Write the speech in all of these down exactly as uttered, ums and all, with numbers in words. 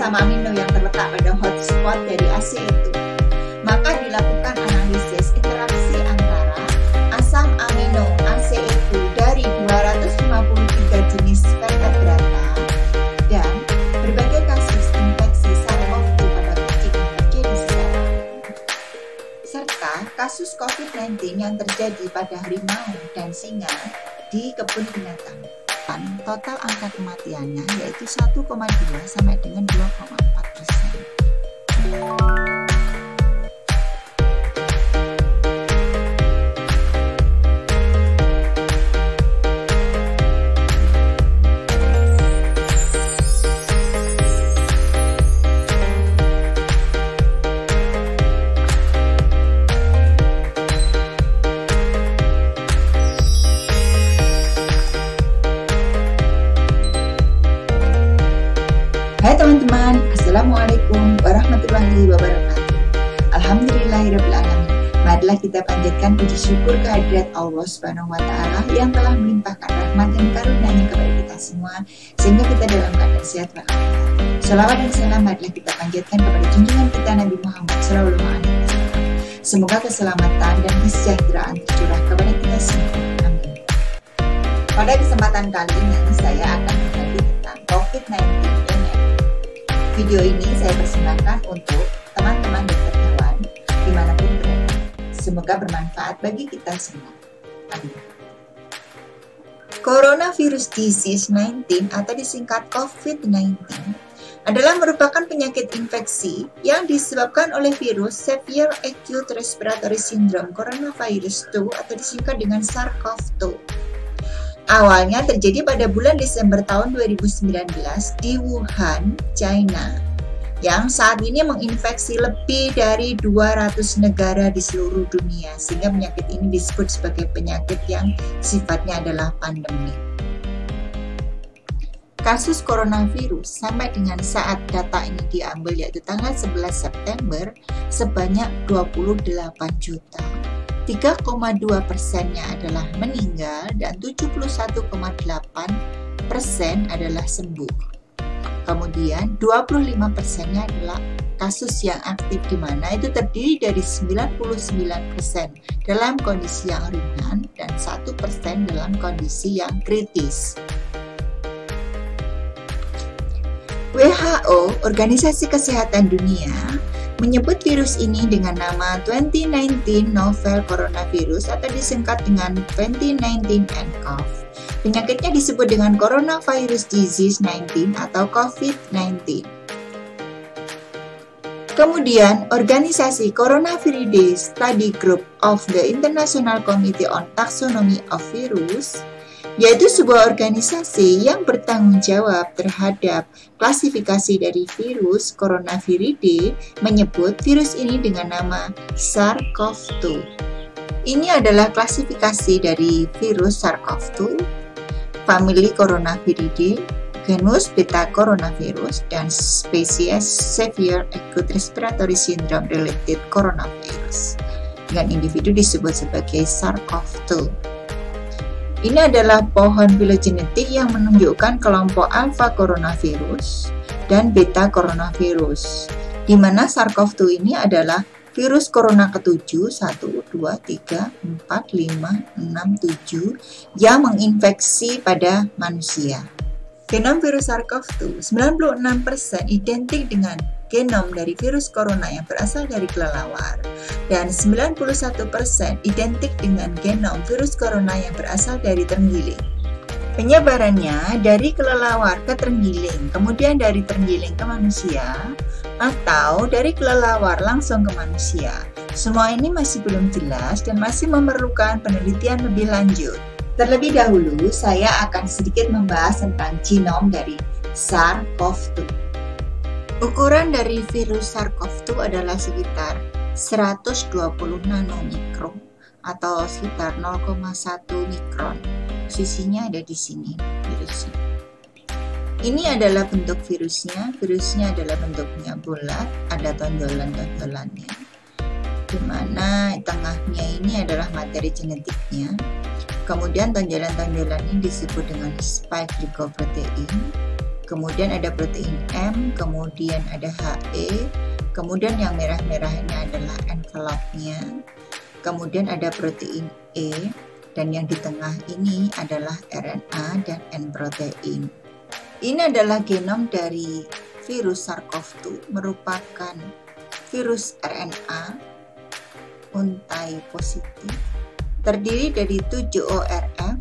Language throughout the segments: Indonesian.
asam amino yang terletak pada hotspot dari A C E dua, maka dilakukan analisis interaksi antara asam amino A C E dua dari dua ratus lima puluh tiga jenis vertebrata dan berbagai kasus infeksi SARS-CoV dua pada kucing yang terjadi secara serta kasus COVID sembilan belas yang terjadi pada harimau dan singa di kebun binatang. Total angka kematiannya yaitu satu koma dua sampai dengan dua koma empat persen. Hai teman-teman, Assalamualaikum warahmatullahi wabarakatuh. Alhamdulillahirrahmanirrahim. Marilah kita panjatkan puji syukur kehadirat Allah Subhanahu wa Ta'ala yang telah melimpahkan rahmat dan karunia-Nya kepada kita semua sehingga kita dalam keadaan sehat walafiat. Shalawat dan salam marilah kita panjatkan kepada junjungan kita Nabi Muhammad shallallahu alaihi wasallam. Semoga keselamatan dan kesejahteraan tercurah kepada kita semua. Amin. Pada kesempatan kali ini saya akan berbagi tentang COVID sembilan belas. Video ini saya persembahkan untuk teman-teman dokter hewan dimanapun berada. Semoga bermanfaat bagi kita semua. Amin. Coronavirus disease sembilan belas atau disingkat COVID sembilan belas adalah merupakan penyakit infeksi yang disebabkan oleh virus Severe Acute Respiratory Syndrome Coronavirus dua atau disingkat dengan SARS-CoV dua. Awalnya terjadi pada bulan Desember tahun dua ribu sembilan belas di Wuhan, China, yang saat ini menginfeksi lebih dari dua ratus negara di seluruh dunia, sehingga penyakit ini disebut sebagai penyakit yang sifatnya adalah pandemi. Kasus coronavirus sampai dengan saat data ini diambil yaitu tanggal sebelas September sebanyak dua puluh delapan juta. tiga koma dua persennya adalah meninggal dan tujuh puluh satu koma delapan persen adalah sembuh. Kemudian dua puluh lima persennya adalah kasus yang aktif di mana itu terdiri dari sembilan puluh sembilan persen dalam kondisi yang ringan dan satu persen dalam kondisi yang kritis. W H O, Organisasi Kesehatan Dunia, menyebut virus ini dengan nama dua ribu sembilan belas Novel Coronavirus atau disingkat dengan dua ribu sembilan belas N C O V. Penyakitnya disebut dengan Coronavirus Disease sembilan belas atau COVID sembilan belas. Kemudian, organisasi Coronavirus Study Group of the International Committee on Taxonomy of Virus, yaitu sebuah organisasi yang bertanggung jawab terhadap klasifikasi dari virus Coronaviridae, menyebut virus ini dengan nama SARS-CoV dua. Ini adalah klasifikasi dari virus SARS-CoV dua, famili Coronaviridae, genus Beta Coronavirus, dan spesies Severe Acute Respiratory Syndrome Related Coronavirus. Dengan individu disebut sebagai SARS-CoV dua. Ini adalah pohon filogenetik yang menunjukkan kelompok alfa coronavirus dan beta coronavirus, di mana SARS-CoV dua ini adalah virus corona ketujuh, satu, dua, tiga, empat, lima, enam, tujuh yang menginfeksi pada manusia. Genom virus SARS-CoV dua sembilan puluh enam persen identik dengan genom dari virus corona yang berasal dari kelelawar dan sembilan puluh satu persen identik dengan genom virus corona yang berasal dari terenggiling. Penyebarannya dari kelelawar ke terenggiling, kemudian dari terenggiling ke manusia, atau dari kelelawar langsung ke manusia. Semua ini masih belum jelas dan masih memerlukan penelitian lebih lanjut. Terlebih dahulu, saya akan sedikit membahas tentang genom dari SARS-CoV dua. Ukuran dari virus SARS-CoV dua adalah sekitar seratus dua puluh nanomikron atau sekitar nol koma satu mikron. Posisinya ada di sini virusnya. Ini adalah bentuk virusnya. Virusnya adalah bentuknya bulat, ada tonjolan-tonjolannya. Di mana tengahnya ini adalah materi genetiknya. Kemudian tonjolan-tonjolan ini disebut dengan spike glycoprotein. kemudian ada protein M, kemudian ada H E, kemudian yang merah-merah ini adalah envelope-nya, kemudian ada protein E, dan yang di tengah ini adalah R N A dan N protein. Ini adalah genom dari virus SARS-CoV dua, merupakan virus R N A untai positif, terdiri dari tujuh O R F,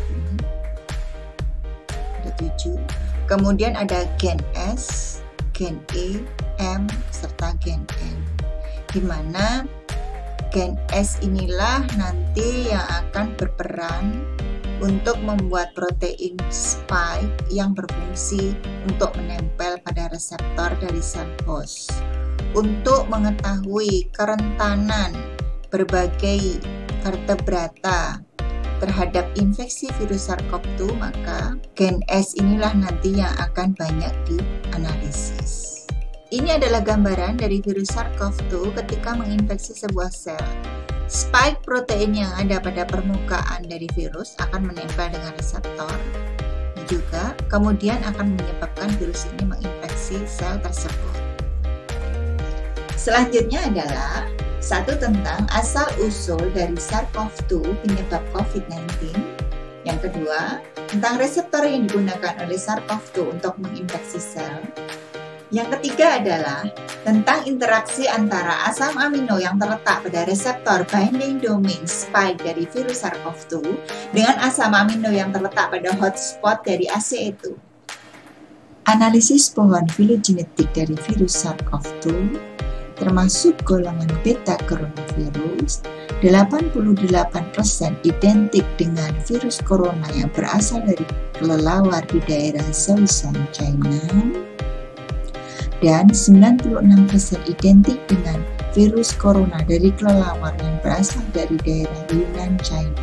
ada tujuh, kemudian ada gen S, gen E, M, serta gen N, di mana gen S inilah nanti yang akan berperan untuk membuat protein spike yang berfungsi untuk menempel pada reseptor dari sel host. Untuk mengetahui kerentanan berbagai vertebrata terhadap infeksi virus SARS-CoV dua, maka gen S inilah nanti yang akan banyak dianalisis. Ini adalah gambaran dari virus SARS-CoV dua ketika menginfeksi sebuah sel. Spike protein yang ada pada permukaan dari virus akan menempel dengan reseptor juga, kemudian akan menyebabkan virus ini menginfeksi sel tersebut. Selanjutnya adalah satu tentang asal-usul dari SARS-CoV dua penyebab COVID sembilan belas. Yang kedua, tentang reseptor yang digunakan oleh SARS-CoV dua untuk menginfeksi sel. Yang ketiga adalah tentang interaksi antara asam amino yang terletak pada reseptor binding domain spike dari virus SARS-CoV dua dengan asam amino yang terletak pada hotspot dari A C E dua. Analisis pohon filogenetik dari virus SARS-CoV dua termasuk golongan beta coronavirus, delapan puluh delapan persen identik dengan virus corona yang berasal dari kelelawar di daerah Zhoushan, China, dan sembilan puluh enam persen identik dengan virus corona dari kelelawar yang berasal dari daerah Yunnan, China.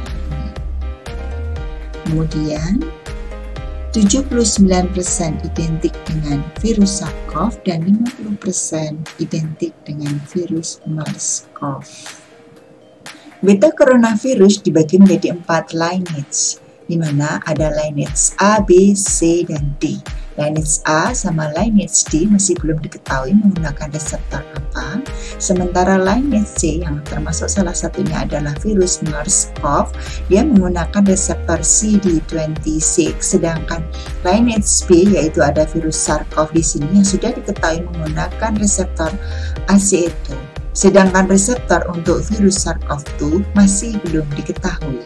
Kemudian, tujuh puluh sembilan persen identik dengan virus SARS-CoV dan lima puluh persen identik dengan virus MERS-CoV. Beta coronavirus dibagi menjadi empat lineage, di mana ada lineage A, B, C, dan D. Lineage A sama lineage D masih belum diketahui menggunakan reseptor apa, sementara lineage C yang termasuk salah satunya adalah virus MERS-CoV, dia menggunakan reseptor C D dua puluh enam, sedangkan lineage B yaitu ada virus SARS-CoV di sini yang sudah diketahui menggunakan reseptor A C E dua, sedangkan reseptor untuk virus SARS-CoV dua masih belum diketahui.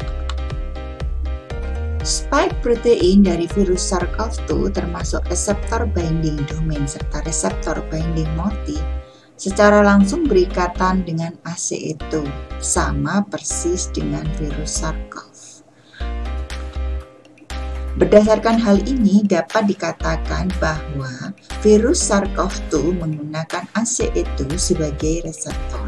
Spike protein dari virus SARS-CoV dua termasuk reseptor binding domain serta reseptor binding motif secara langsung berikatan dengan A C E dua, sama persis dengan virus SARS-CoV. Berdasarkan hal ini dapat dikatakan bahwa virus SARS-CoV dua menggunakan A C E dua sebagai reseptor.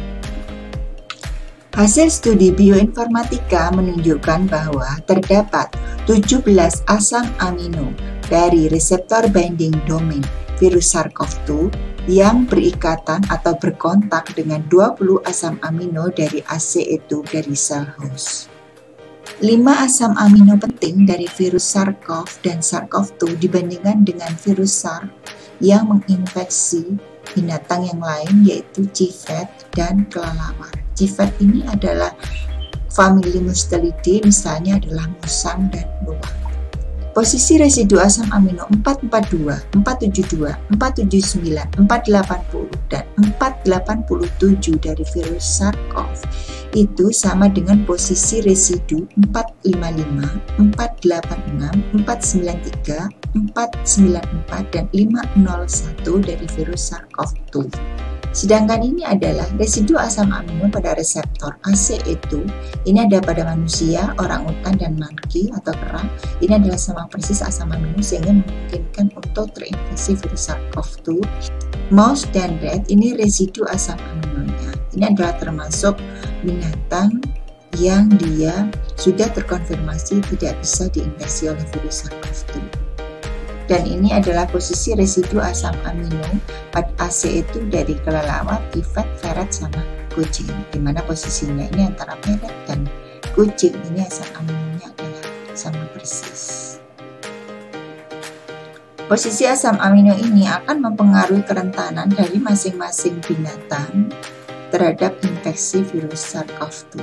Hasil studi bioinformatika menunjukkan bahwa terdapat tujuh belas asam amino dari reseptor binding domain virus SARS-CoV dua yang berikatan atau berkontak dengan dua puluh asam amino dari A C E dua dari sel host. lima asam amino penting dari virus SARS-CoV dan SARS-CoV dua dibandingkan dengan virus SARS yang menginfeksi binatang yang lain yaitu civet dan kelelawar. Civet ini adalah famili Mustelidae, misalnya adalah musang dan beruang. Posisi residu asam amino empat empat dua, empat tujuh dua, empat tujuh sembilan, empat delapan nol dan empat delapan tujuh dari virus SARS-CoV itu sama dengan posisi residu empat lima lima, empat delapan enam, empat sembilan tiga, empat sembilan empat dan lima nol satu dari virus SARS-CoV dua. Sedangkan ini adalah residu asam amino pada reseptor A C E dua. Ini ada pada manusia, orangutan, dan monkey atau kera. Ini adalah sama persis asam amino sehingga memungkinkan untuk terinfeksi virus SARS-CoV dua. Mouse dan rat ini residu asam aminonya. Ini adalah termasuk binatang yang dia sudah terkonfirmasi tidak bisa diinfeksi oleh virus SARS-CoV dua. Dan ini adalah posisi residu asam amino pada A C E dua dari kelelawar, civet, ferret, sama kucing. Di mana posisinya ini antara ferret dan kucing, ini asam aminonya adalah sama persis. Posisi asam amino ini akan mempengaruhi kerentanan dari masing-masing binatang terhadap infeksi virus SARS-CoV dua.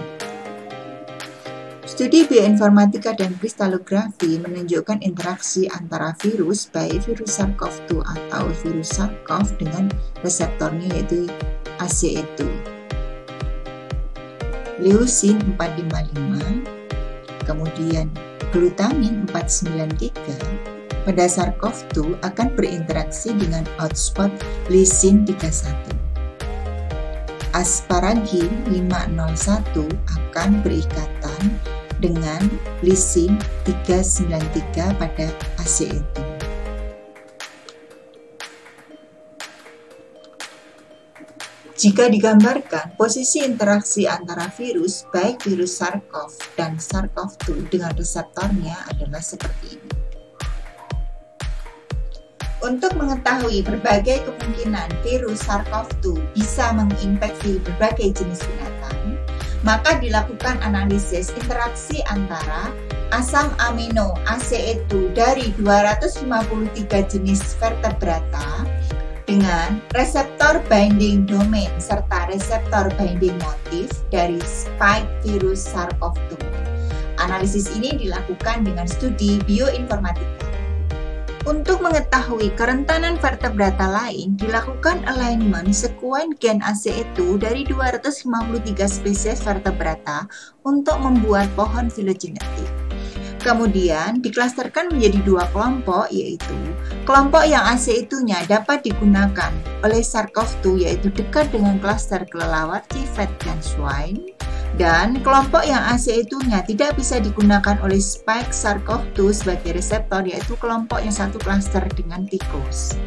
Studi bioinformatika dan kristalografi menunjukkan interaksi antara virus, baik virus SARS-CoV dua atau virus SARS-CoV dengan reseptornya yaitu A C E dua. Leucin empat lima lima, kemudian glutamin empat sembilan tiga pada SARS-CoV dua akan berinteraksi dengan hotspot leucin tiga satu. Asparagine lima nol satu akan berikatan dengan leucin tiga sembilan tiga pada A C E dua. Jika digambarkan, posisi interaksi antara virus, baik virus SARS-CoV dan SARS-CoV dua dengan reseptornya adalah seperti ini. Untuk mengetahui berbagai kemungkinan virus SARS-CoV dua bisa menginfeksi berbagai jenis binatang, maka dilakukan analisis interaksi antara asam amino A C E dua dari dua ratus lima puluh tiga jenis vertebrata dengan reseptor binding domain serta reseptor binding motif dari spike virus SARS-CoV dua. Analisis ini dilakukan dengan studi bioinformatika. Untuk mengetahui kerentanan vertebrata lain, dilakukan alignment sekuen gen A C E dua dari dua ratus lima puluh tiga spesies vertebrata untuk membuat pohon filogenetik. Kemudian diklasterkan menjadi dua kelompok, yaitu kelompok yang A C E dua-nya dapat digunakan oleh SARS-CoV dua yaitu dekat dengan klaster kelelawar, civet, dan swine, dan kelompok yang A C E dua-nya tidak bisa digunakan oleh spike SARS-CoV dua sebagai reseptor, yaitu kelompok yang satu klaster dengan tikus.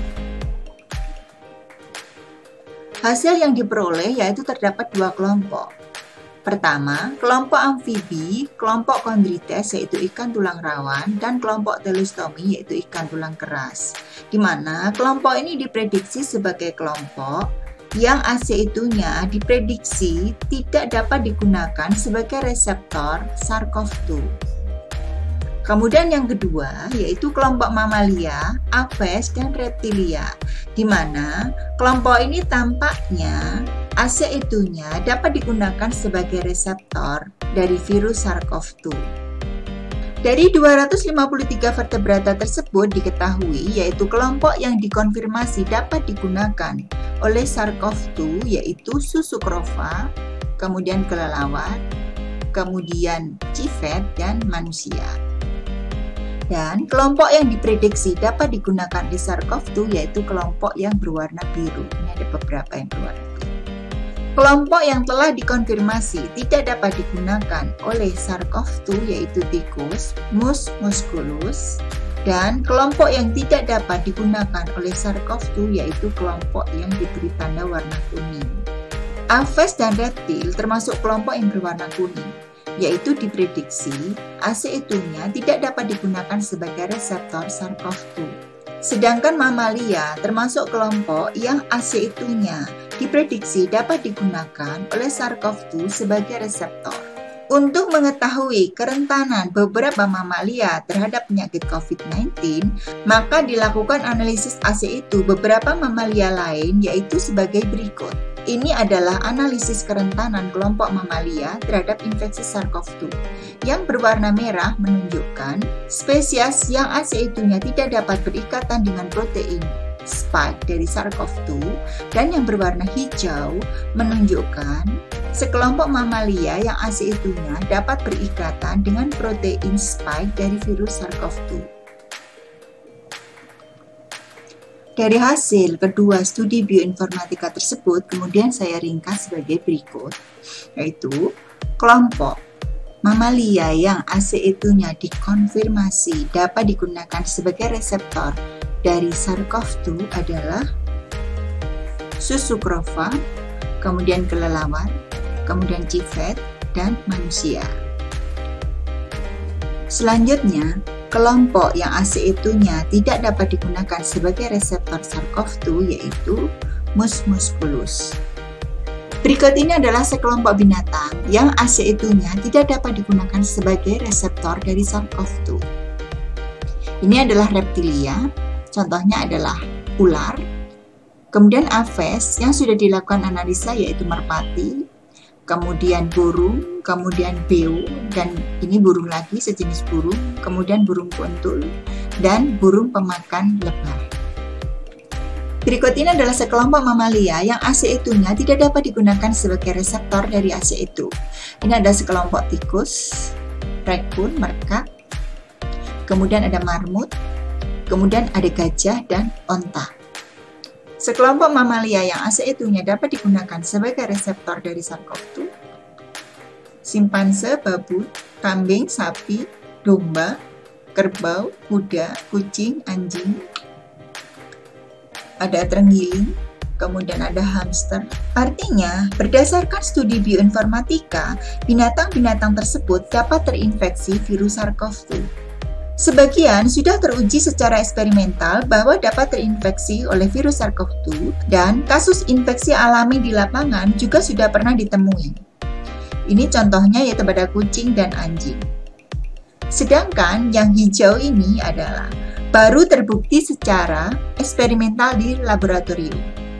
Hasil yang diperoleh yaitu terdapat dua kelompok. Pertama, kelompok amfibi, kelompok chondrites yaitu ikan tulang rawan, dan kelompok telostomi yaitu ikan tulang keras, di mana kelompok ini diprediksi sebagai kelompok yang A C E dua-nya diprediksi tidak dapat digunakan sebagai reseptor SARS-CoV dua. Kemudian yang kedua yaitu kelompok mamalia, aves, dan reptilia, di mana kelompok ini tampaknya A C E dua-nya dapat digunakan sebagai reseptor dari virus SARS-CoV dua. Dari dua ratus lima puluh tiga vertebrata tersebut diketahui yaitu kelompok yang dikonfirmasi dapat digunakan oleh SARS-CoV dua yaitu Susukrofa, kemudian kelelawar, kemudian civet, dan manusia. Dan kelompok yang diprediksi dapat digunakan di SARS-CoV dua yaitu kelompok yang berwarna biru. Ini ada beberapa yang berwarna biru. Kelompok yang telah dikonfirmasi tidak dapat digunakan oleh SARS-CoV dua yaitu tikus, mus musculus, dan kelompok yang tidak dapat digunakan oleh SARS-CoV dua yaitu kelompok yang diberi tanda warna kuning. Aves dan reptil termasuk kelompok yang berwarna kuning, yaitu diprediksi A C E dua-nya tidak dapat digunakan sebagai reseptor SARS-CoV dua. Sedangkan mamalia termasuk kelompok yang A C E dua-nya diprediksi dapat digunakan oleh SARS-CoV dua sebagai reseptor. Untuk mengetahui kerentanan beberapa mamalia terhadap penyakit COVID sembilan belas, maka dilakukan analisis A C E dua beberapa mamalia lain yaitu sebagai berikut. Ini adalah analisis kerentanan kelompok mamalia terhadap infeksi SARS-CoV dua. Yang berwarna merah menunjukkan spesies yang A C E dua-nya tidak dapat berikatan dengan protein spike dari SARS-CoV dua, dan yang berwarna hijau menunjukkan sekelompok mamalia yang A C E dua-nya dapat berikatan dengan protein spike dari virus SARS-CoV dua. Dari hasil kedua studi bioinformatika tersebut, kemudian saya ringkas sebagai berikut, yaitu kelompok mamalia yang A C E dua-nya dikonfirmasi dapat digunakan sebagai reseptor dari SARS-CoV dua adalah Susukrofa, kemudian kelelawar, kemudian civet, dan manusia. Selanjutnya, kelompok yang A C E dua-nya tidak dapat digunakan sebagai reseptor SARS-CoV dua yaitu mus musculus. Berikut ini adalah sekelompok binatang yang A C E dua-nya tidak dapat digunakan sebagai reseptor dari SARS-CoV dua. Ini adalah reptilia, contohnya adalah ular, kemudian aves yang sudah dilakukan analisa yaitu merpati, kemudian burung, kemudian beo, dan ini burung lagi sejenis burung, kemudian burung kuntul, dan burung pemakan lebah. Berikut ini adalah sekelompok mamalia yang A C E dua-nya tidak dapat digunakan sebagai reseptor dari A C E dua. Ini ada sekelompok tikus, raccoon, merkak, kemudian ada marmut, kemudian ada gajah dan onta. Sekelompok mamalia yang A C E dua-nya dapat digunakan sebagai reseptor dari SARS-CoV dua, simpanse, babi, kambing, sapi, domba, kerbau, kuda, kucing, anjing, ada terenggiling, kemudian ada hamster. Artinya, berdasarkan studi bioinformatika, binatang-binatang tersebut dapat terinfeksi virus SARS-CoV dua. Sebagian sudah teruji secara eksperimental bahwa dapat terinfeksi oleh virus SARS-CoV dua dan kasus infeksi alami di lapangan juga sudah pernah ditemui. Ini contohnya yaitu pada kucing dan anjing. Sedangkan yang hijau ini adalah baru terbukti secara eksperimental di laboratorium.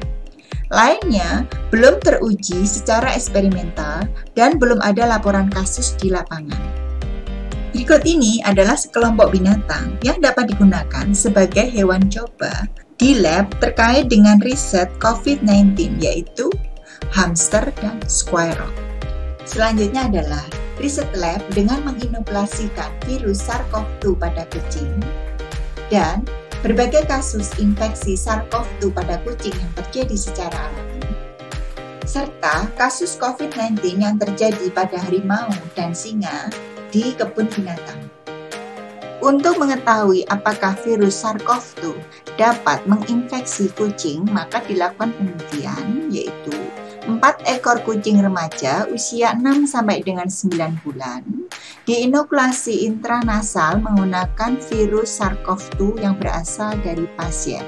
Lainnya belum teruji secara eksperimental dan belum ada laporan kasus di lapangan. Berikut ini adalah sekelompok binatang yang dapat digunakan sebagai hewan coba di lab terkait dengan riset COVID sembilan belas, yaitu hamster dan squirrel. Selanjutnya adalah riset lab dengan menginokulasikan virus SARS-CoV dua pada kucing dan berbagai kasus infeksi SARS-CoV dua pada kucing yang terjadi secara alami, serta kasus COVID sembilan belas yang terjadi pada harimau dan singa di kebun binatang. Untuk mengetahui apakah virus SARS-CoV dua dapat menginfeksi kucing, maka dilakukan penelitian yaitu empat ekor kucing remaja usia enam sampai dengan sembilan bulan diinokulasi intranasal menggunakan virus SARS-CoV dua yang berasal dari pasien.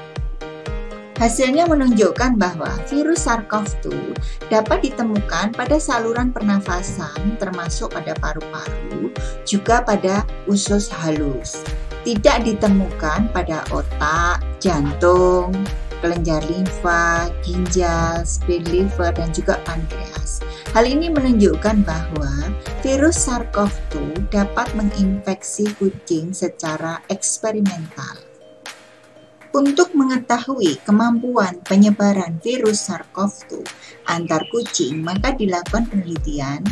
Hasilnya menunjukkan bahwa virus SARS-CoV dua dapat ditemukan pada saluran pernafasan termasuk pada paru-paru, juga pada usus halus. Tidak ditemukan pada otak, jantung, kelenjar limfa, ginjal, spleen liver, dan juga pankreas. Hal ini menunjukkan bahwa virus SARS-CoV dua dapat menginfeksi kucing secara eksperimental. Untuk mengetahui kemampuan penyebaran virus SARS-CoV dua antar kucing, maka dilakukan penelitian.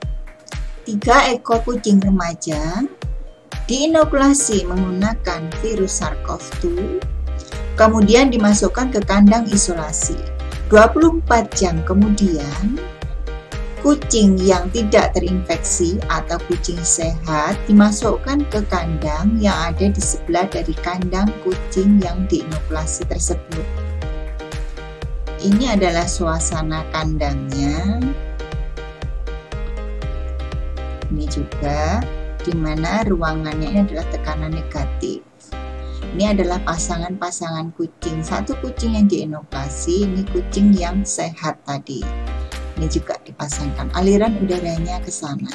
Tiga ekor kucing remaja diinokulasi menggunakan virus SARS-CoV dua, kemudian dimasukkan ke kandang isolasi. dua puluh empat jam kemudian, kucing yang tidak terinfeksi atau kucing sehat dimasukkan ke kandang yang ada di sebelah dari kandang kucing yang diinokulasi tersebut. Ini adalah suasana kandangnya. Ini juga di mana ruangannya ini adalah tekanan negatif. Ini adalah pasangan-pasangan kucing. Satu kucing yang diinokulasi, ini kucing yang sehat tadi. Ini juga dipasangkan aliran udaranya ke sana.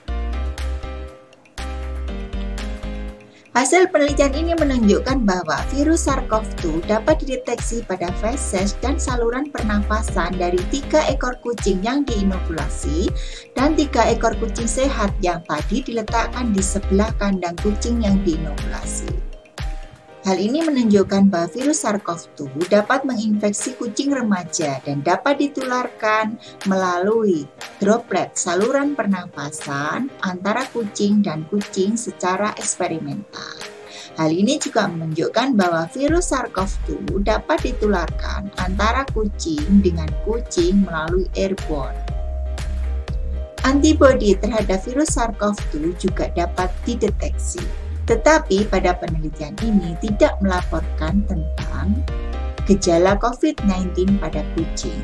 Hasil penelitian ini menunjukkan bahwa virus SARS-CoV dua dapat dideteksi pada feses dan saluran pernafasan dari tiga ekor kucing yang diinokulasi dan tiga ekor kucing sehat yang tadi diletakkan di sebelah kandang kucing yang diinokulasi. Hal ini menunjukkan bahwa virus SARS-CoV dua dapat menginfeksi kucing remaja dan dapat ditularkan melalui droplet saluran pernafasan antara kucing dan kucing secara eksperimental. Hal ini juga menunjukkan bahwa virus SARS-CoV dua dapat ditularkan antara kucing dengan kucing melalui airborne. Antibodi terhadap virus SARS-CoV dua juga dapat dideteksi. Tetapi pada penelitian ini tidak melaporkan tentang gejala COVID sembilan belas pada kucing.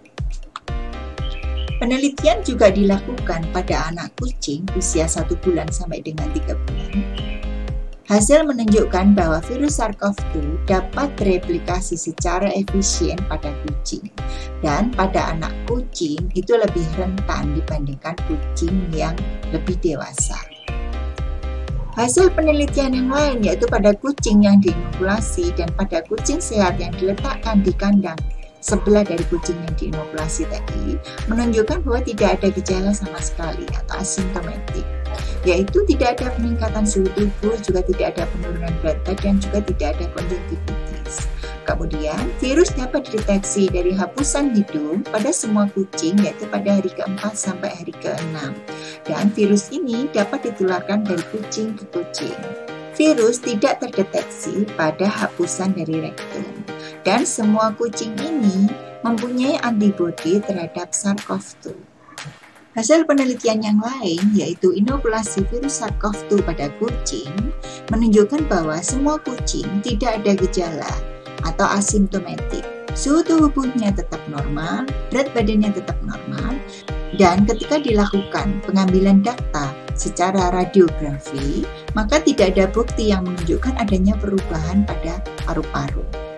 Penelitian juga dilakukan pada anak kucing usia satu bulan sampai dengan tiga bulan. Hasil menunjukkan bahwa virus SARS-CoV dua dapat tereplikasi secara efisien pada kucing, dan pada anak kucing itu lebih rentan dibandingkan kucing yang lebih dewasa. Hasil penelitian yang lain yaitu pada kucing yang diinokulasi dan pada kucing sehat yang diletakkan di kandang sebelah dari kucing yang diinokulasi tadi menunjukkan bahwa tidak ada gejala sama sekali atau asimptomatik, yaitu tidak ada peningkatan suhu tubuh, juga tidak ada penurunan berat badan, juga tidak ada konjungtivitis. Kemudian, virus dapat dideteksi dari hapusan hidung pada semua kucing yaitu pada hari keempat sampai hari keenam. Dan virus ini dapat ditularkan dari kucing ke kucing. Virus tidak terdeteksi pada hapusan dari rektum. Dan semua kucing ini mempunyai antibodi terhadap SARS-CoV dua. Hasil penelitian yang lain yaitu inokulasi virus SARS-CoV dua pada kucing menunjukkan bahwa semua kucing tidak ada gejala atau asimptomatik. Suhu tubuhnya tetap normal, berat badannya tetap normal, dan ketika dilakukan pengambilan data secara radiografi, maka tidak ada bukti yang menunjukkan adanya perubahan pada paru-paru.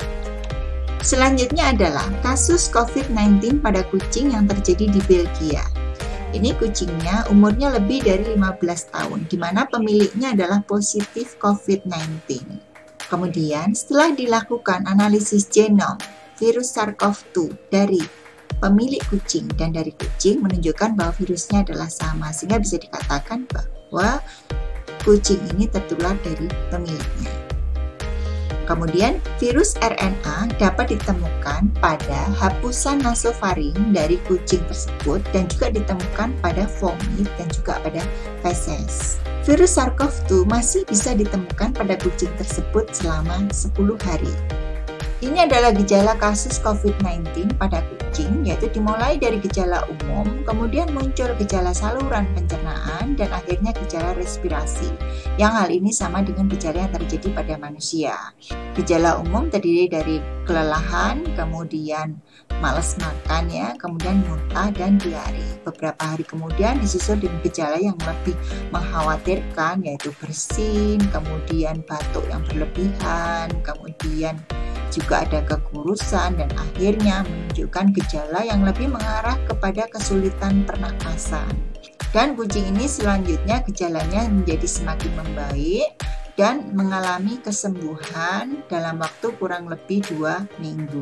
Selanjutnya adalah kasus COVID sembilan belas pada kucing yang terjadi di Belgia. Ini kucingnya umurnya lebih dari lima belas tahun, di mana pemiliknya adalah positif COVID sembilan belas. Kemudian setelah dilakukan analisis genom virus SARS-CoV dua dari pemilik kucing dan dari kucing menunjukkan bahwa virusnya adalah sama, sehingga bisa dikatakan bahwa kucing ini tertular dari pemiliknya. Kemudian virus R N A dapat ditemukan pada hapusan nasofaring dari kucing tersebut dan juga ditemukan pada vomit dan juga pada feses. Virus SARS-CoV dua masih bisa ditemukan pada kucing tersebut selama sepuluh hari. Ini adalah gejala kasus COVID sembilan belas pada kucing, yaitu dimulai dari gejala umum, kemudian muncul gejala saluran pencernaan, dan akhirnya gejala respirasi, yang hal ini sama dengan gejala yang terjadi pada manusia. Gejala umum terdiri dari kelelahan, kemudian malas makan, ya, kemudian muntah dan diare. Beberapa hari kemudian disusul dengan gejala yang lebih mengkhawatirkan, yaitu bersin, kemudian batuk yang berlebihan, kemudian juga ada kekurusan, dan akhirnya menunjukkan gejala yang lebih mengarah kepada kesulitan pernapasan. Dan kucing ini selanjutnya gejalanya menjadi semakin membaik dan mengalami kesembuhan dalam waktu kurang lebih dua minggu.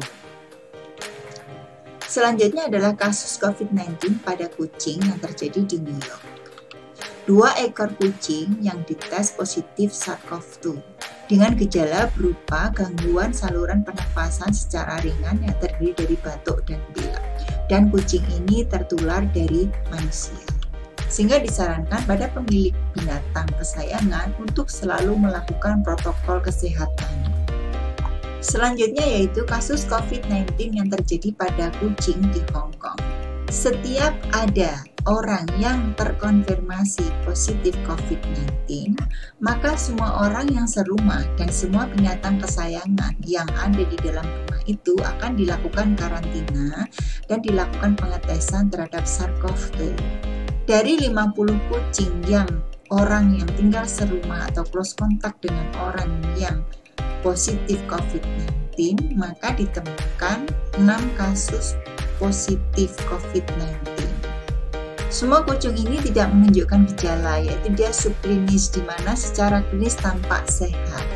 Selanjutnya adalah kasus COVID sembilan belas pada kucing yang terjadi di New York. Dua ekor kucing yang dites positif SARS-CoV dua dengan gejala berupa gangguan saluran pernafasan secara ringan yang terdiri dari batuk dan pilek, dan kucing ini tertular dari manusia, sehingga disarankan pada pemilik binatang kesayangan untuk selalu melakukan protokol kesehatan. Selanjutnya yaitu kasus COVID sembilan belas yang terjadi pada kucing di Hong Kong. Setiap ada orang yang terkonfirmasi positif COVID sembilan belas, maka semua orang yang serumah dan semua binatang kesayangan yang ada di dalam rumah itu akan dilakukan karantina dan dilakukan pengetesan terhadap SARS-CoV dua. Dari lima puluh kucing yang orang yang tinggal serumah atau close contact dengan orang yang positif COVID sembilan belas, maka ditemukan enam kasus positif COVID sembilan belas. Semua kucing ini tidak menunjukkan gejala, yaitu dia subklinis, di mana secara klinis tampak sehat.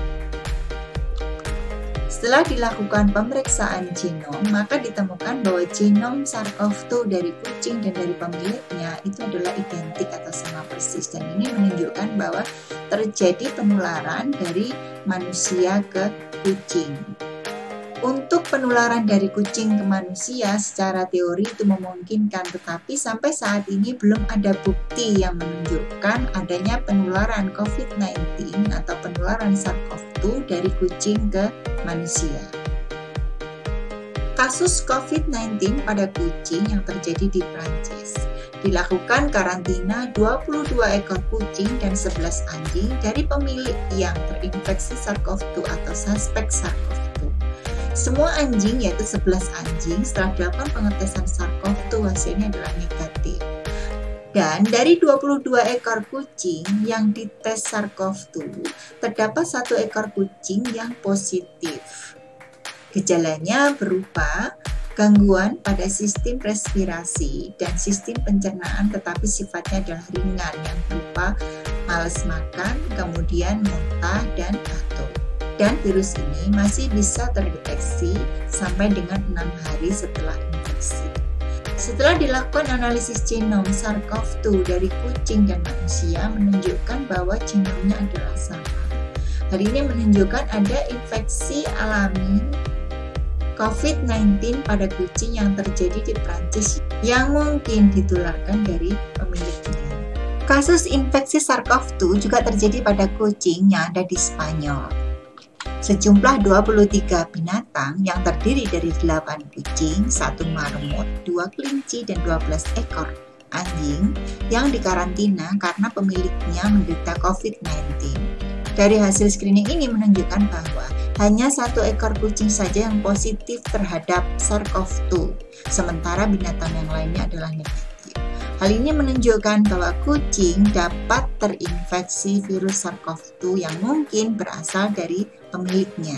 Setelah dilakukan pemeriksaan genom, maka ditemukan bahwa genom SARS-CoV dua dari kucing dan dari pemiliknya itu adalah identik atau sama persis, dan ini menunjukkan bahwa terjadi penularan dari manusia ke kucing. Untuk penularan dari kucing ke manusia secara teori itu memungkinkan, tetapi sampai saat ini belum ada bukti yang menunjukkan adanya penularan COVID sembilan belas atau penularan SARS-CoV dua dari kucing ke manusia. Kasus COVID sembilan belas pada kucing yang terjadi di Prancis. Dilakukan karantina dua puluh dua ekor kucing dan sebelas anjing dari pemilik yang terinfeksi SARS-CoV dua atau suspek SARS-CoV dua. Semua anjing, yaitu sebelas anjing, setelah dilakukan pengetesan SARS-CoV dua hasilnya adalah negatif. Dan dari dua puluh dua ekor kucing yang dites SARS-CoV dua, terdapat satu ekor kucing yang positif. Gejalanya berupa gangguan pada sistem respirasi dan sistem pencernaan, tetapi sifatnya adalah ringan, yang berupa malas makan, kemudian muntah dan batuk. Dan virus ini masih bisa terdeteksi sampai dengan enam hari setelah infeksi. Setelah dilakukan analisis genom SARS-C o V dua dari kucing dan manusia menunjukkan bahwa genomnya adalah sama. Hal ini menunjukkan ada infeksi alami covid sembilan belas pada kucing yang terjadi di Prancis yang mungkin ditularkan dari pemiliknya. Kasus infeksi SARS-C o V dua juga terjadi pada kucing yang ada di Spanyol. Sejumlah dua puluh tiga binatang yang terdiri dari delapan kucing, satu marmut, dua kelinci, dan dua belas ekor anjing yang dikarantina karena pemiliknya menderita covid sembilan belas. Dari hasil screening ini menunjukkan bahwa hanya satu ekor kucing saja yang positif terhadap SARS-C o V dua, sementara binatang yang lainnya adalah negatif. Hal ini menunjukkan bahwa kucing dapat terinfeksi virus SARS-C o V dua yang mungkin berasal dari pemiliknya.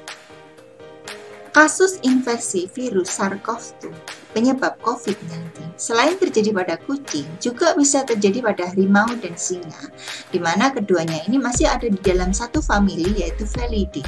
Kasus infeksi virus SARS-C o V dua penyebab covid sembilan belas selain terjadi pada kucing, juga bisa terjadi pada harimau dan singa, di mana keduanya ini masih ada di dalam satu famili, yaitu Felidae.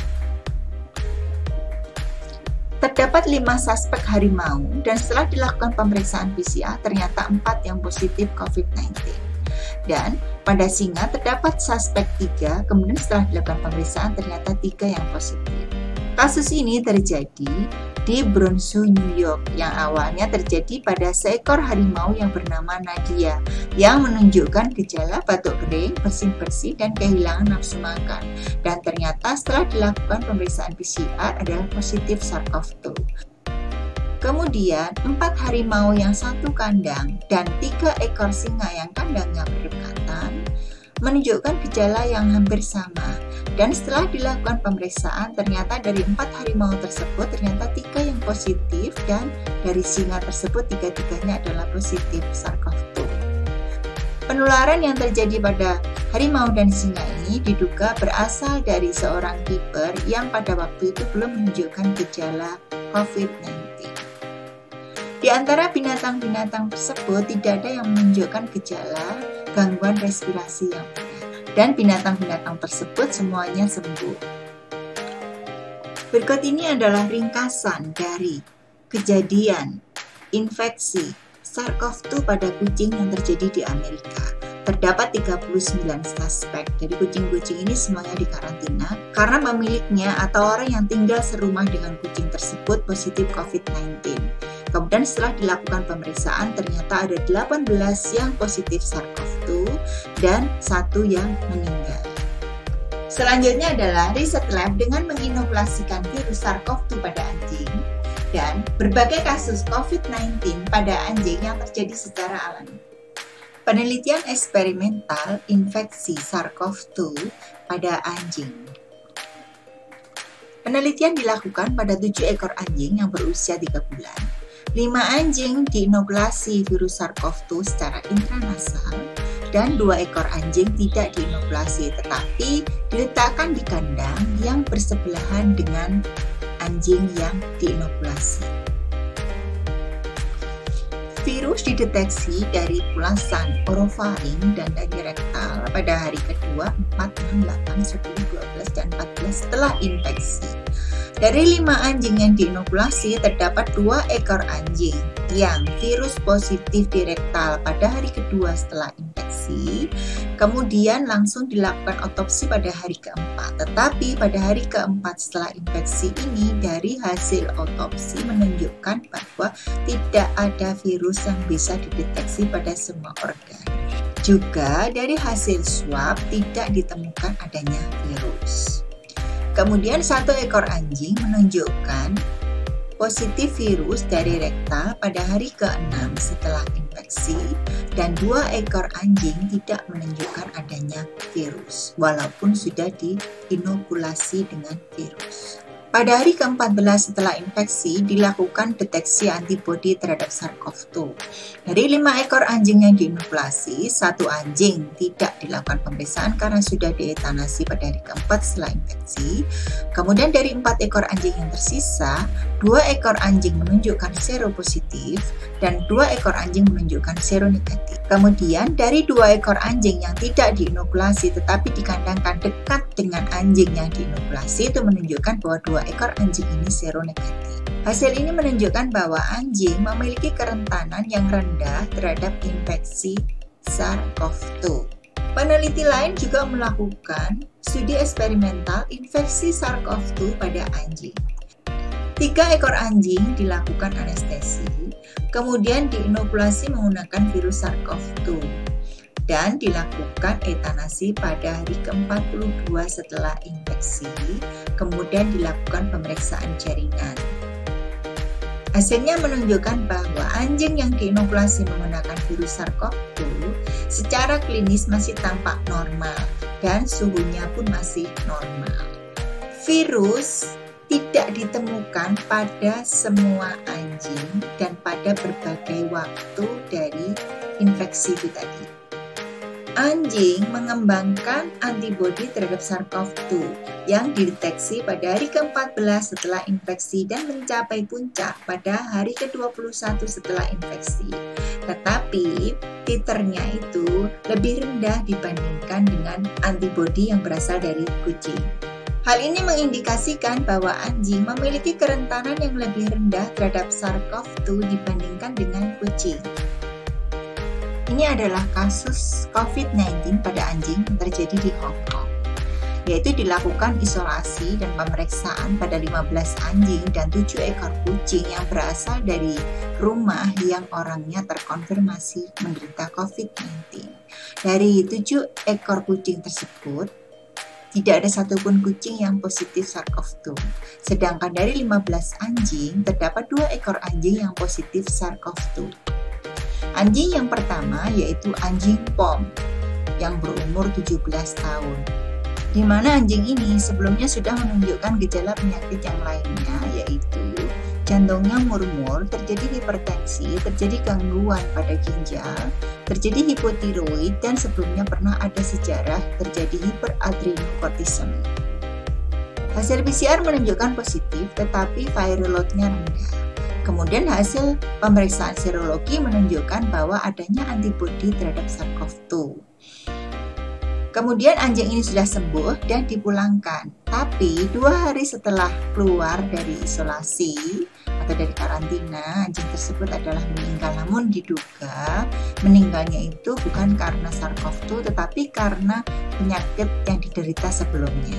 Terdapat lima suspek harimau dan setelah dilakukan pemeriksaan P C R ternyata empat yang positif covid sembilan belas. Dan pada singa terdapat suspek tiga, kemudian setelah dilakukan pemeriksaan ternyata tiga yang positif. Kasus ini terjadi di Bronx, New York, yang awalnya terjadi pada seekor harimau yang bernama Nadia, yang menunjukkan gejala batuk kering, bersin-bersin, dan kehilangan nafsu makan. Dan ternyata setelah dilakukan pemeriksaan P C R adalah positif SARS-C o V dua. Kemudian, empat harimau yang satu kandang dan tiga ekor singa yang kandangnya berdekatan menunjukkan gejala yang hampir sama. Dan setelah dilakukan pemeriksaan, ternyata dari empat harimau tersebut ternyata tiga yang positif dan dari singa tersebut tiga-tiganya adalah positif SARS-C o V dua. Penularan yang terjadi pada harimau dan singa ini diduga berasal dari seorang keeper yang pada waktu itu belum menunjukkan gejala covid sembilan belas. Di antara binatang-binatang tersebut tidak ada yang menunjukkan gejala gangguan respirasi yang berat, dan binatang-binatang tersebut semuanya sembuh. Berikut ini adalah ringkasan dari kejadian infeksi SARS-C o V dua pada kucing yang terjadi di Amerika. Terdapat tiga puluh sembilan suspek. Jadi kucing-kucing ini semuanya dikarantina karena pemiliknya atau orang yang tinggal serumah dengan kucing tersebut positif covid sembilan belas. Kemudian setelah dilakukan pemeriksaan ternyata ada delapan belas yang positif SARS-C o V dua dan satu yang meninggal. Selanjutnya adalah riset lab dengan menginokulasikan virus SARS-C o V dua pada anjing dan berbagai kasus covid sembilan belas pada anjing yang terjadi secara alami. Penelitian eksperimental infeksi SARS-C o V dua pada anjing. Penelitian dilakukan pada tujuh ekor anjing yang berusia tiga bulan. lima anjing diinokulasi virus SARS-C o V dua secara intranasal dan dua ekor anjing tidak diinokulasi tetapi diletakkan di kandang yang bersebelahan dengan anjing yang diinokulasi. Virus dideteksi dari pulasan orofaring dan dari rektal pada hari kedua, empat, enam, delapan, sepuluh, dua belas, dan empat belas setelah infeksi. Dari lima anjing yang diinokulasi, terdapat dua ekor anjing yang virus positif di rektal pada hari kedua setelah infeksi, kemudian langsung dilakukan otopsi pada hari keempat. Tetapi pada hari keempat setelah infeksi ini, dari hasil otopsi menunjukkan bahwa tidak ada virus yang bisa dideteksi pada semua organ. Juga dari hasil swab tidak ditemukan adanya virus. Kemudian satu ekor anjing menunjukkan positif virus dari rektal pada hari keenam setelah infeksi dan dua ekor anjing tidak menunjukkan adanya virus walaupun sudah diinokulasi dengan virus. Pada hari ke-empat belas setelah infeksi, dilakukan deteksi antibodi terhadap SARS-CoV dua. Dari lima ekor anjing yang diinokulasi, satu anjing tidak dilakukan pemeriksaan karena sudah dietanasi pada hari keempat setelah infeksi. Kemudian dari empat ekor anjing yang tersisa, dua ekor anjing menunjukkan seropositif dan dua ekor anjing menunjukkan seronegatif. Kemudian dari dua ekor anjing yang tidak diinokulasi tetapi dikandangkan dekat dengan anjing yang diinokulasi, itu menunjukkan bahwa dua ekor anjing ini seronegatif. Hasil ini menunjukkan bahwa anjing memiliki kerentanan yang rendah terhadap infeksi SARS-CoV dua. Peneliti lain juga melakukan studi eksperimental infeksi SARS-CoV dua pada anjing. Tiga ekor anjing dilakukan anestesi, kemudian diinokulasi menggunakan virus SARS-CoV dua dan dilakukan etanasi pada hari ke-empat puluh dua setelah infeksi, kemudian dilakukan pemeriksaan jaringan. Hasilnya menunjukkan bahwa anjing yang diinokulasi menggunakan virus SARS-CoV dua secara klinis masih tampak normal dan suhunya pun masih normal. Virus tidak ditemukan pada semua anjing dan pada berbagai waktu dari infeksi itu tadi. Anjing mengembangkan antibodi terhadap SARS-CoV dua yang dideteksi pada hari ke-empat belas setelah infeksi dan mencapai puncak pada hari ke-dua puluh satu setelah infeksi. Tetapi titernya itu lebih rendah dibandingkan dengan antibodi yang berasal dari kucing. Hal ini mengindikasikan bahwa anjing memiliki kerentanan yang lebih rendah terhadap SARS-CoV dua dibandingkan dengan kucing. Ini adalah kasus COVID sembilan belas pada anjing yang terjadi di Hong Kong, yaitu dilakukan isolasi dan pemeriksaan pada lima belas anjing dan tujuh ekor kucing yang berasal dari rumah yang orangnya terkonfirmasi menderita COVID sembilan belas. Dari tujuh ekor kucing tersebut, tidak ada satupun kucing yang positif SARS-CoV dua. Sedangkan dari lima belas anjing, terdapat dua ekor anjing yang positif SARS-CoV dua. Anjing yang pertama yaitu anjing Pom yang berumur tujuh belas tahun, di mana anjing ini sebelumnya sudah menunjukkan gejala penyakit yang lainnya, yaitu jantungnya murmur, terjadi hipertensi, terjadi gangguan pada ginjal, terjadi hipotiroid, dan sebelumnya pernah ada sejarah terjadi hiperadrenokortisme. Hasil P C R menunjukkan positif, tetapi viral load-nya rendah. Kemudian hasil pemeriksaan serologi menunjukkan bahwa adanya antibodi terhadap SARS-CoV dua. Kemudian anjing ini sudah sembuh dan dipulangkan. Tapi dua hari setelah keluar dari isolasi atau dari karantina, anjing tersebut adalah meninggal. Namun diduga meninggalnya itu bukan karena SARS-CoV dua tetapi karena penyakit yang diderita sebelumnya.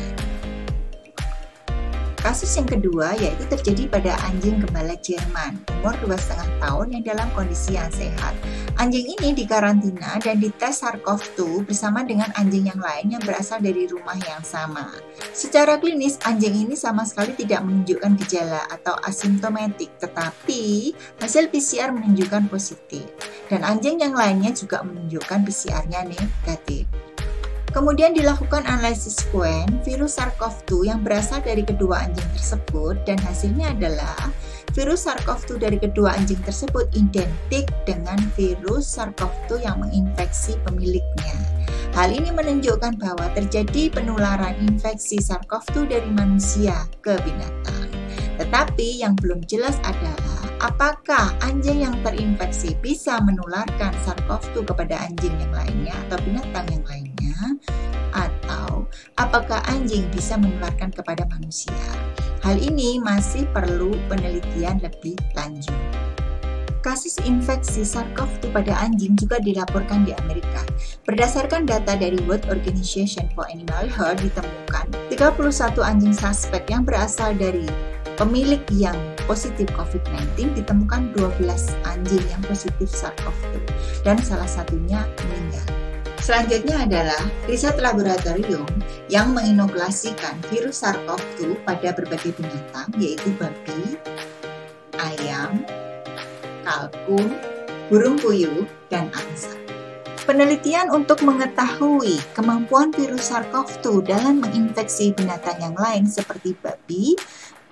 Kasus yang kedua yaitu terjadi pada anjing gembala Jerman umur dua setengah tahun yang dalam kondisi yang sehat. Anjing ini dikarantina dan dites SARS-CoV dua bersama dengan anjing yang lain yang berasal dari rumah yang sama. Secara klinis, anjing ini sama sekali tidak menunjukkan gejala atau asimptomatik, tetapi hasil P C R menunjukkan positif. Dan anjing yang lainnya juga menunjukkan P C R-nya negatif. Kemudian dilakukan analisis Quen virus SARS-CoV dua yang berasal dari kedua anjing tersebut, dan hasilnya adalah virus SARS-CoV dua dari kedua anjing tersebut identik dengan virus SARS-CoV dua yang menginfeksi pemiliknya. Hal ini menunjukkan bahwa terjadi penularan infeksi SARS-CoV dua dari manusia ke binatang. Tetapi yang belum jelas adalah apakah anjing yang terinfeksi bisa menularkan SARS-CoV dua kepada anjing yang lainnya atau binatang yang lainnya, atau apakah anjing bisa menularkan kepada manusia. Hal ini masih perlu penelitian lebih lanjut. Kasus infeksi SARS-CoV dua pada anjing juga dilaporkan di Amerika. Berdasarkan data dari World Organization for Animal Health, ditemukan tiga puluh satu anjing suspek yang berasal dari pemilik yang positif COVID sembilan belas, ditemukan dua belas anjing yang positif SARS-CoV dua dan salah satunya meninggal. Selanjutnya adalah riset laboratorium yang menginokulasikan virus SARS-CoV dua pada berbagai binatang, yaitu babi, ayam, kalkun, burung puyuh, dan angsa. Penelitian untuk mengetahui kemampuan virus SARS-CoV dua dalam menginfeksi binatang yang lain seperti babi,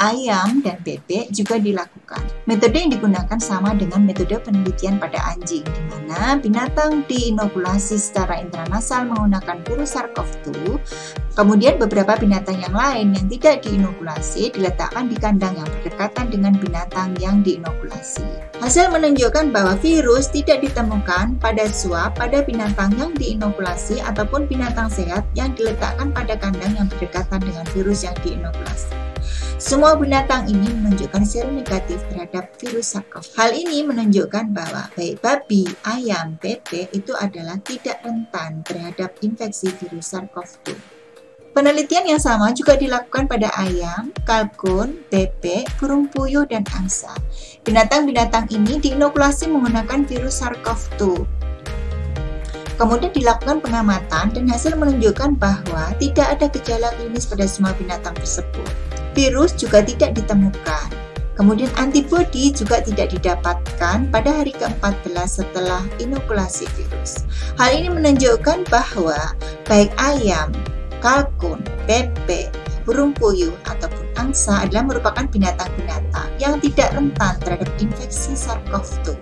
ayam, dan bebek juga dilakukan. Metode yang digunakan sama dengan metode penelitian pada anjing, di mana binatang diinokulasi secara intranasal menggunakan virus SARS-CoV dua, kemudian beberapa binatang yang lain yang tidak diinokulasi diletakkan di kandang yang berdekatan dengan binatang yang diinokulasi. Hasil menunjukkan bahwa virus tidak ditemukan pada swab pada binatang yang diinokulasi ataupun binatang sehat yang diletakkan pada kandang yang berdekatan dengan virus yang diinokulasi. Semua binatang ini menunjukkan seronegatif terhadap virus SARS-CoV. Hal ini menunjukkan bahwa baik babi, ayam, bebek itu adalah tidak rentan terhadap infeksi virus SARS-CoV dua. Penelitian yang sama juga dilakukan pada ayam, kalkun, bebek, burung puyuh, dan angsa. Binatang-binatang ini diinokulasi menggunakan virus SARS-CoV dua. Kemudian dilakukan pengamatan dan hasil menunjukkan bahwa tidak ada gejala klinis pada semua binatang tersebut. Virus juga tidak ditemukan. Kemudian antibodi juga tidak didapatkan pada hari ke empat belas setelah inokulasi virus. Hal ini menunjukkan bahwa baik ayam, kalkun, bebek, burung puyuh, ataupun angsa adalah merupakan binatang-binatang yang tidak rentan terhadap infeksi SARS-CoV dua.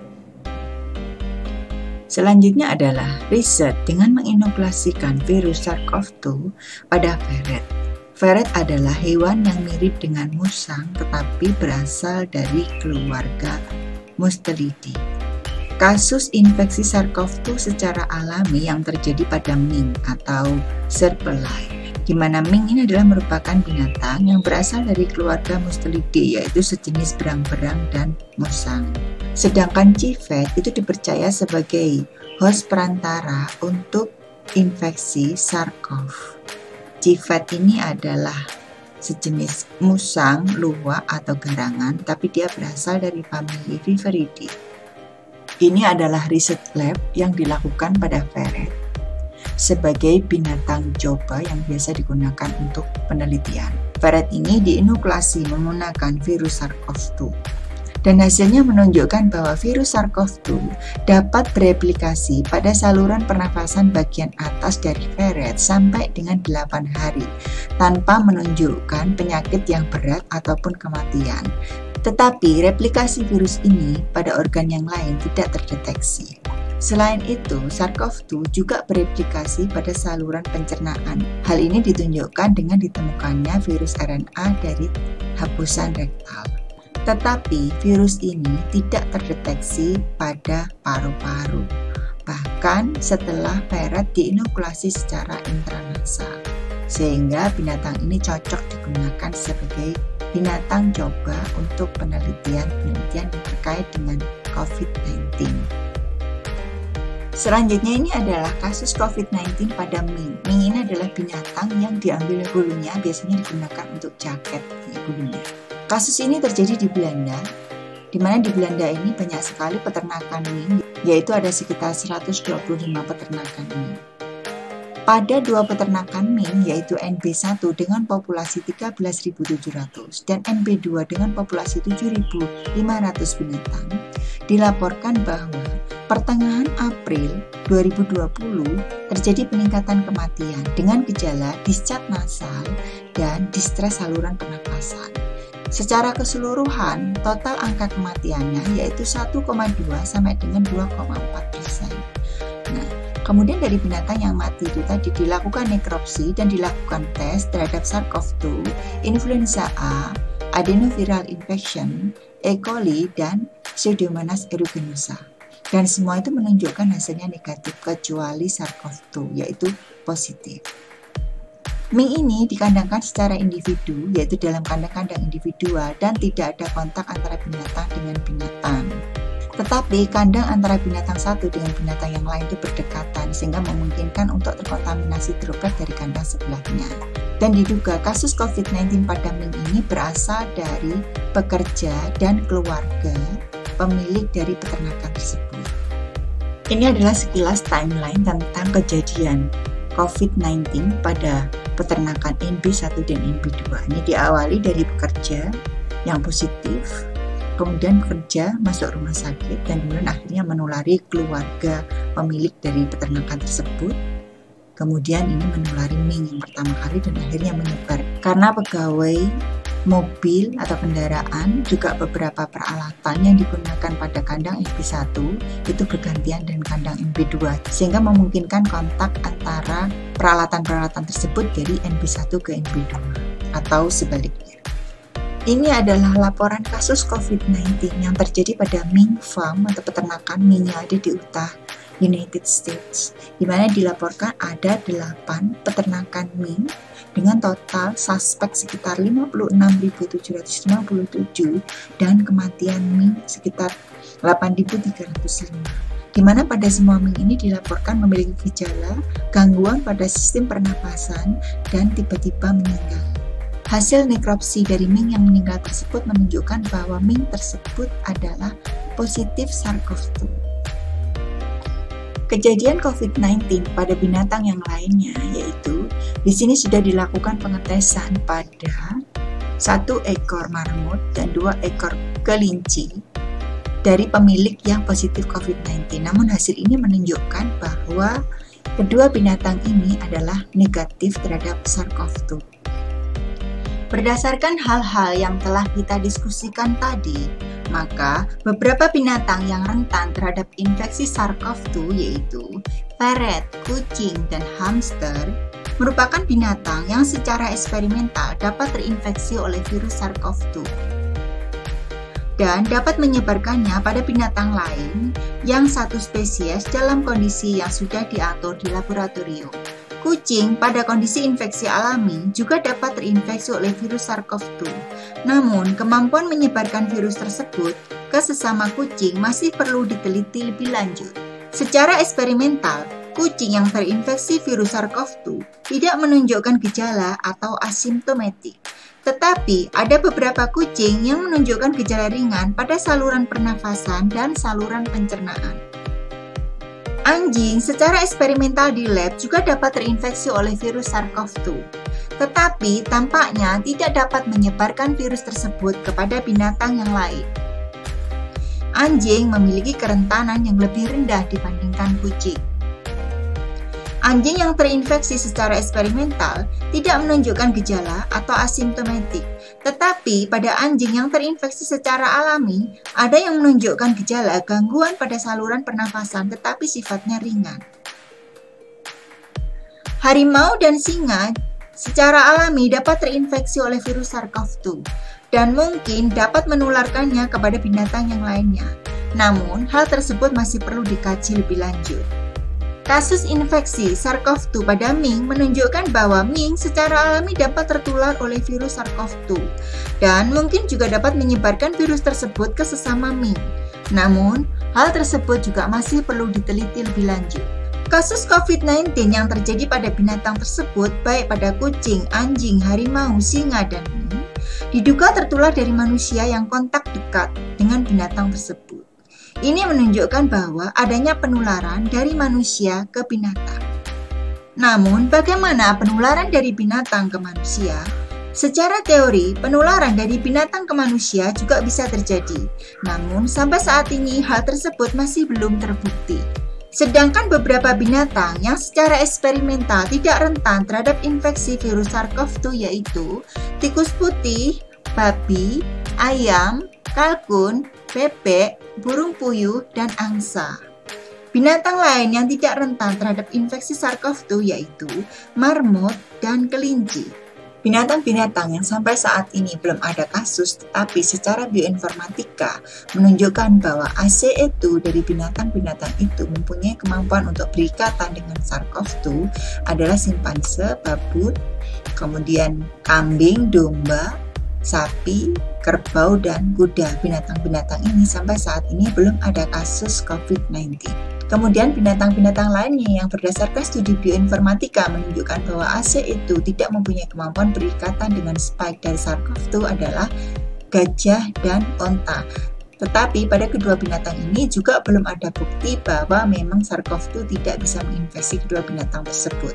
Selanjutnya adalah riset dengan menginokulasikan virus SARS-CoV dua pada ferret. Ferret adalah hewan yang mirip dengan musang tetapi berasal dari keluarga Mustelidae. Kasus infeksi SARS-CoV dua secara alami yang terjadi pada mink atau serpelai, di mana mink ini adalah merupakan binatang yang berasal dari keluarga Mustelidae, yaitu sejenis berang-berang dan musang. Sedangkan civet itu dipercaya sebagai host perantara untuk infeksi SARS-CoV. Civet ini adalah sejenis musang, luwak, atau garangan, tapi dia berasal dari famili Viperidae. Ini adalah riset lab yang dilakukan pada ferret sebagai binatang coba yang biasa digunakan untuk penelitian. Ferret ini diinokulasi menggunakan virus SARS-CoV dua. Dan hasilnya menunjukkan bahwa virus SARS-CoV dua dapat bereplikasi pada saluran pernafasan bagian atas dari ferret sampai dengan delapan hari tanpa menunjukkan penyakit yang berat ataupun kematian. Tetapi replikasi virus ini pada organ yang lain tidak terdeteksi. Selain itu, SARS-CoV dua juga bereplikasi pada saluran pencernaan. Hal ini ditunjukkan dengan ditemukannya virus R N A dari hapusan rektal. Tetapi virus ini tidak terdeteksi pada paru-paru, bahkan setelah ferret diinokulasi secara intranasal, sehingga binatang ini cocok digunakan sebagai binatang coba untuk penelitian-penelitian yang terkait dengan COVID sembilan belas. Selanjutnya ini adalah kasus COVID sembilan belas pada mink. Mink ini adalah binatang yang diambil bulunya, biasanya digunakan untuk jaket ya, bulunya. Kasus ini terjadi di Belanda, di mana di Belanda ini banyak sekali peternakan mink, yaitu ada sekitar seratus dua puluh lima peternakan mink. Pada dua peternakan mink, yaitu N B satu dengan populasi tiga belas ribu tujuh ratus dan N B dua dengan populasi tujuh ribu lima ratus binatang, dilaporkan bahwa pertengahan April dua ribu dua puluh terjadi peningkatan kematian dengan gejala discat nasal dan distres saluran pernapasan. Secara keseluruhan, total angka kematiannya yaitu satu koma dua sampai dengan dua koma empat persen. Nah, kemudian dari binatang yang mati itu tadi dilakukan nekropsi dan dilakukan tes terhadap SARS-CoV dua, influenza A, adenoviral infection, E. coli, dan Pseudomonas aeruginosa. Dan semua itu menunjukkan hasilnya negatif kecuali SARS-CoV dua, yaitu positif. Mink ini dikandangkan secara individu, yaitu dalam kandang-kandang individual dan tidak ada kontak antara binatang dengan binatang. Tetapi kandang antara binatang satu dengan binatang yang lain itu berdekatan sehingga memungkinkan untuk terkontaminasi droplet dari kandang sebelahnya. Dan diduga kasus COVID sembilan belas pada mink ini berasal dari pekerja dan keluarga pemilik dari peternakan tersebut. Ini adalah sekilas timeline tentang kejadian COVID sembilan belas pada peternakan N B satu dan N B dua. Ini diawali dari pekerja yang positif, kemudian bekerja masuk rumah sakit, dan kemudian akhirnya menulari keluarga pemilik dari peternakan tersebut. Kemudian ini menulari mink yang pertama kali dan akhirnya menyebar. Karena pegawai mobil atau kendaraan, juga beberapa peralatan yang digunakan pada kandang N B satu itu bergantian dengan kandang N B dua, sehingga memungkinkan kontak antara peralatan-peralatan tersebut dari N B satu ke N B dua atau sebaliknya. Ini adalah laporan kasus COVID sembilan belas yang terjadi pada mink farm atau peternakan mink yang ada di Utah, United States, di mana dilaporkan ada delapan peternakan mink dengan total suspek sekitar lima puluh enam ribu tujuh ratus lima puluh tujuh dan kematian mink sekitar delapan ribu tiga ratus lima, di mana pada semua mink ini dilaporkan memiliki gejala gangguan pada sistem pernapasan dan tiba-tiba meninggal. Hasil nekropsi dari mink yang meninggal tersebut menunjukkan bahwa mink tersebut adalah positif SARS-CoV dua. Kejadian COVID sembilan belas pada binatang yang lainnya yaitu di sini sudah dilakukan pengetesan pada satu ekor marmut dan dua ekor kelinci dari pemilik yang positif COVID sembilan belas. Namun hasil ini menunjukkan bahwa kedua binatang ini adalah negatif terhadap SARS-CoV dua. Berdasarkan hal-hal yang telah kita diskusikan tadi, maka beberapa binatang yang rentan terhadap infeksi SARS-CoV dua yaitu ferret, kucing, dan hamster merupakan binatang yang secara eksperimental dapat terinfeksi oleh virus SARS-CoV dua dan dapat menyebarkannya pada binatang lain yang satu spesies dalam kondisi yang sudah diatur di laboratorium. Kucing pada kondisi infeksi alami juga dapat terinfeksi oleh virus SARS-CoV dua. Namun, kemampuan menyebarkan virus tersebut ke sesama kucing masih perlu diteliti lebih lanjut. Secara eksperimental, kucing yang terinfeksi virus SARS-CoV dua tidak menunjukkan gejala atau asimptomatik. Tetapi, ada beberapa kucing yang menunjukkan gejala ringan pada saluran pernafasan dan saluran pencernaan. Anjing secara eksperimental di lab juga dapat terinfeksi oleh virus SARS-CoV dua, tetapi tampaknya tidak dapat menyebarkan virus tersebut kepada binatang yang lain. Anjing memiliki kerentanan yang lebih rendah dibandingkan kucing. Anjing yang terinfeksi secara eksperimental tidak menunjukkan gejala atau asimptomatik, tetapi pada anjing yang terinfeksi secara alami, ada yang menunjukkan gejala gangguan pada saluran pernafasan tetapi sifatnya ringan. Harimau dan singa secara alami dapat terinfeksi oleh virus SARS-CoV dua dan mungkin dapat menularkannya kepada binatang yang lainnya. Namun, hal tersebut masih perlu dikaji lebih lanjut. Kasus infeksi SARS-CoV dua pada mink menunjukkan bahwa mink secara alami dapat tertular oleh virus SARS-CoV dua dan mungkin juga dapat menyebarkan virus tersebut ke sesama mink. Namun, hal tersebut juga masih perlu diteliti lebih lanjut. Kasus COVID sembilan belas yang terjadi pada binatang tersebut, baik pada kucing, anjing, harimau, singa, dan mink, diduga tertular dari manusia yang kontak dekat dengan binatang tersebut. Ini menunjukkan bahwa adanya penularan dari manusia ke binatang. Namun, bagaimana penularan dari binatang ke manusia? Secara teori, penularan dari binatang ke manusia juga bisa terjadi. Namun, sampai saat ini hal tersebut masih belum terbukti. Sedangkan beberapa binatang yang secara eksperimental tidak rentan terhadap infeksi virus SARS-CoV dua yaitu tikus putih, babi, ayam, kalkun, bebek, burung puyuh, dan angsa. Binatang lain yang tidak rentan terhadap infeksi SARS-CoV dua yaitu marmut dan kelinci. Binatang-binatang yang sampai saat ini belum ada kasus, tetapi secara bioinformatika menunjukkan bahwa A C E dua dari binatang-binatang itu mempunyai kemampuan untuk berikatan dengan SARS-CoV dua adalah simpanse, babut, kemudian kambing, domba, sapi, kerbau, dan kuda. Binatang-binatang ini sampai saat ini belum ada kasus COVID sembilan belas. Kemudian binatang-binatang lainnya yang berdasarkan studi bioinformatika menunjukkan bahwa A C E dua tidak mempunyai kemampuan berikatan dengan spike dari SARS-CoV dua adalah gajah dan onta. Tetapi pada kedua binatang ini juga belum ada bukti bahwa memang SARS-CoV dua tidak bisa menginfeksi kedua binatang tersebut.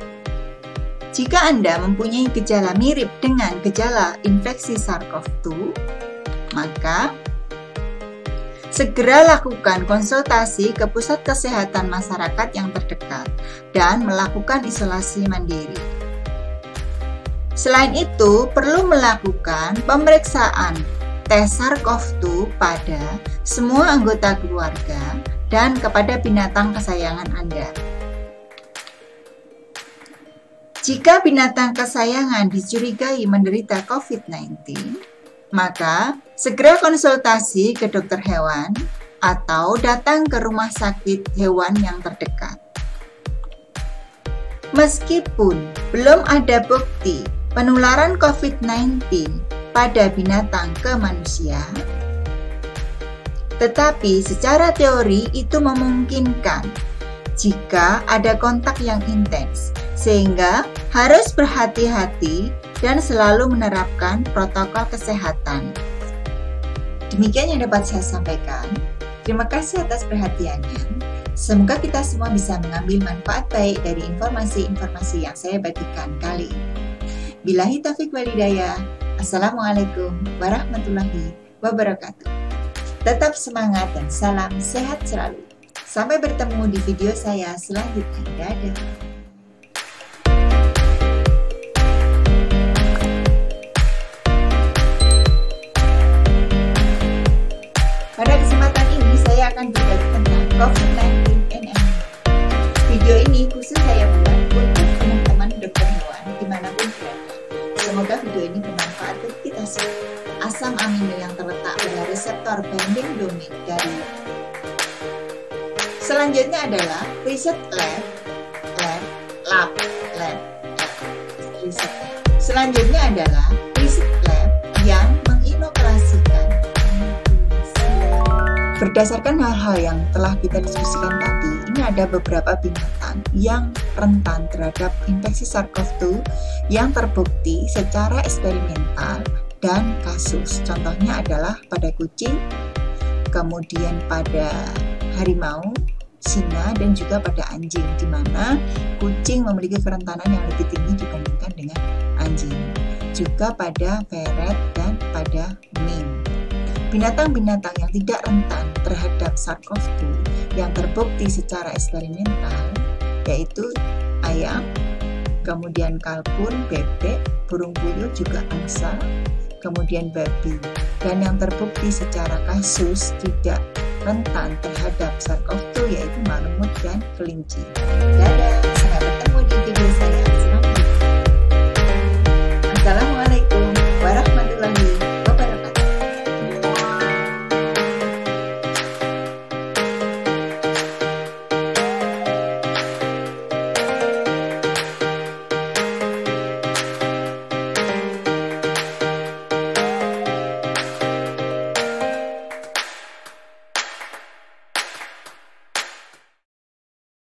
Jika Anda mempunyai gejala mirip dengan gejala infeksi SARS-CoV dua, maka segera lakukan konsultasi ke pusat kesehatan masyarakat yang terdekat dan melakukan isolasi mandiri. Selain itu, perlu melakukan pemeriksaan tes SARS-CoV dua pada semua anggota keluarga dan kepada binatang kesayangan Anda. Jika binatang kesayangan dicurigai menderita covid sembilan belas, maka segera konsultasi ke dokter hewan atau datang ke rumah sakit hewan yang terdekat. Meskipun belum ada bukti penularan covid sembilan belas pada binatang ke manusia, tetapi secara teori itu memungkinkan jika ada kontak yang intens, sehingga harus berhati-hati dan selalu menerapkan protokol kesehatan. Demikian yang dapat saya sampaikan. Terima kasih atas perhatiannya. Semoga kita semua bisa mengambil manfaat baik dari informasi-informasi yang saya bagikan kali ini. Billahi taufiq wal hidayah. Assalamualaikum warahmatullahi wabarakatuh. Tetap semangat dan salam sehat selalu. Sampai bertemu di video saya selanjutnya. Dadah. Pada kesempatan ini saya akan berbagi tentang covid sembilan belas N M. Video ini khusus saya buat untuk teman-teman dokter hewan dimanapun berada. Semoga video ini bermanfaat untuk kita semua. Asam amino yang terletak pada reseptor binding domain dari. Selanjutnya adalah riset lab, lab, lab, lab, lab. Riset. Selanjutnya adalah riset lab yang menginoperasikan. Berdasarkan hal-hal yang telah kita diskusikan tadi, ini ada beberapa binatang yang rentan terhadap infeksi SARS-CoV dua yang terbukti secara eksperimental dan kasus. Contohnya adalah pada kucing, kemudian pada harimau, singa, dan juga pada anjing, di mana kucing memiliki kerentanan yang lebih tinggi dibandingkan dengan anjing. Juga pada ferret dan pada mink. Binatang-binatang yang tidak rentan terhadap SARS-CoV dua yang terbukti secara eksperimental yaitu ayam, kemudian kalkun, bebek, burung puyuh, juga angsa, kemudian babi. Dan yang terbukti secara kasus tidak rentan terhadap SARS-CoV dua yaitu marmut dan kelinci. Dadah, sampai bertemu di